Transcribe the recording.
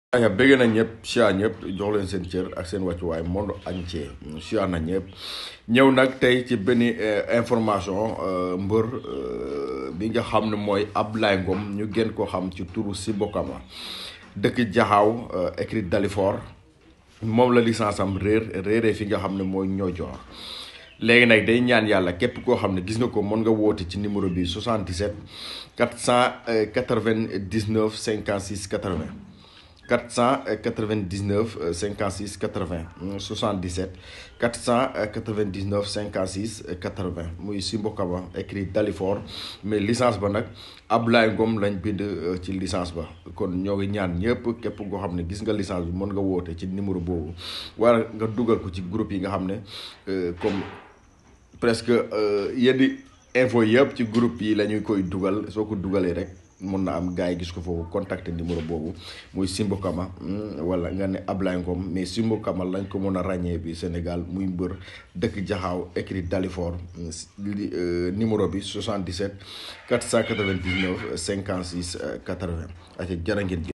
nga bëgg na ñëpp siyaar ñëpp jox leen seen cër ak seen wàccuwaay monde entier siyaar na ñëpp ñëw nag tey ci benn information mbër bi nga xam ne mooy Ablaye Ngom ñu gën ko xam ci turu Simbo Kama dëkk Jaxaaw écrit Dalifort moom la licence am réeree fi nga xam ne mooy Niodior léegi nag day ñaan yàlla képp koo xam ne gis nga ko mën nga woote ci numéro bi 77 499 56 80 499 56 80 77 499 56 80 muy Simbo Kama écrit Dalifort mais licence ba nag Ablaye Ngom lañ bind ci licence ba kon ñoo ngi ñaan ñëpp képp koo xam ne gis nga licence bi mën nga woote ci numéro boobu wala nga dugal ko ci groupe yi nga xam ne comme presque yenn info yëpp ci groupe yi la ñuy koy dugal soo ko dugalee rek mun na am gars yi gis ko foofu contacter numéro boobu muy Simbo Kama wala nga ne Ablaye Ngom mais Simbo Kama lañ ko mën a ràññee bi Sénégal muy mbër dëkk Jaxaaw écrit Dalifort numéro bi 77 499 56 80 ak jërë ngeen